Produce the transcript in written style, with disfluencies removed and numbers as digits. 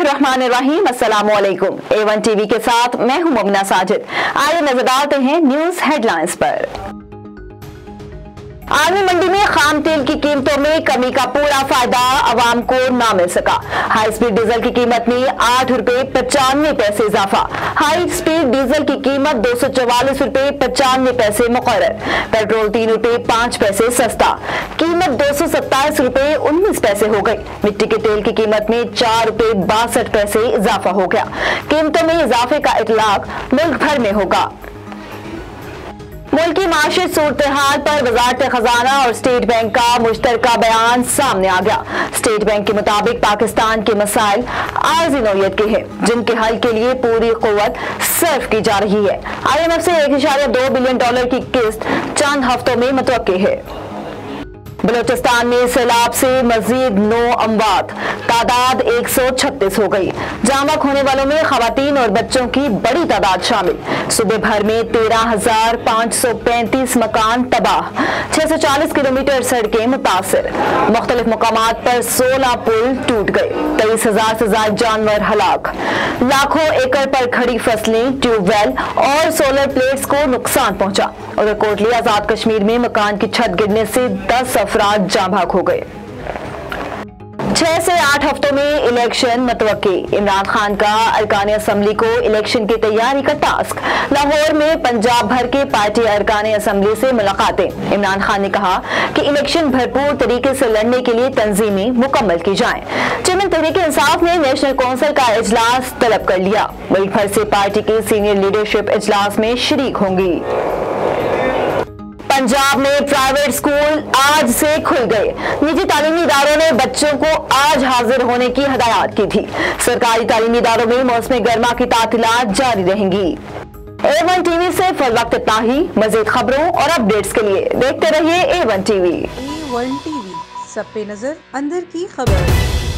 बिस्मिल्लाहिर्रहमानिर्रहीम, अस्सलामुअलैकुम। A1 TV के साथ मैं हूं मुमना साजिद। आइए नजर डालते हैं न्यूज हेडलाइंस पर। आलमी मंडी में खाम तेल की कीमतों में कमी का पूरा फायदा आवाम को ना मिल सका। हाई स्पीड डीजल की कीमत में 8 रुपए 95 पैसे इजाफा। हाई स्पीड डीजल की कीमत 244 रुपए 95 पैसे मुकर्रर। पेट्रोल 3 रुपए 5 पैसे सस्ता, कीमत 227 रुपए 19 पैसे हो गई। मिट्टी के तेल की कीमत में 4 रुपए 62 पैसे इजाफा हो गया। कीमतों में इजाफे का इतलाक मुल्क भर में होगा। मुल्क की माशी सूरत हाल पर वजारत खजाना और स्टेट बैंक का मुश्तरका बयान सामने आ गया। स्टेट बैंक के मुताबिक पाकिस्तान के मसाइल आर्जी नौयत के हैं, जिनके हल के लिए पूरी कुव्वत सर्फ की जा रही है। IMF से $1.2 बिलियन की किस्त चंद हफ्तों में मुतवक्की है। बलोचिस्तान में सैलाब से मजीद 9 अमवात, तादाद 136 हो गई। जामक होने वालों में खवातीन और बच्चों की बड़ी तादाद शामिल। सूबे भर में 13,535 मकान तबाह, 640 किलोमीटर सड़कें मुतासिर। मुख्तलिफ मकामात पर 16 पुल टूट गए, 23,000 से ज्यादा जानवर हलाक। लाखों एकड़ पर खड़ी फसलें, ट्यूबवेल और सोलर प्लेट्स को नुकसान पहुंचा। उधर कोटली आजाद कश्मीर में मकान की छत गिरने से 10 अफराद जाँ भाग हो गए। 6 से 8 हफ्तों में इलेक्शन मुतवक्की। इमरान खान का अरकान असम्बली को इलेक्शन की तैयारी का टास्क। लाहौर में पंजाब भर के पार्टी अरकान असम्बली से मुलाकातें। इमरान खान ने कहा कि इलेक्शन भरपूर तरीके से लड़ने के लिए तंजीमें मुकम्मल की जाएं। चेयरमैन तहरीक इंसाफ ने नेशनल कौंसिल का इजलास तलब कर लिया। मुल्क भर से पार्टी की सीनियर लीडरशिप इजलास में शरीक होंगी। पंजाब में प्राइवेट स्कूल आज से खुल गए। निजी तालीमी इदारों ने बच्चों को आज हाजिर होने की हदायत की थी। सरकारी तालीमी इदारों में मौसम गर्मा की तातीलात जारी रहेंगी। A1 टीवी से फिल वक्त इतना ही। मजीद खबरों और अपडेट्स के लिए देखते रहिए A1 टीवी। A1 टीवी, सब पे नजर, अंदर की खबर।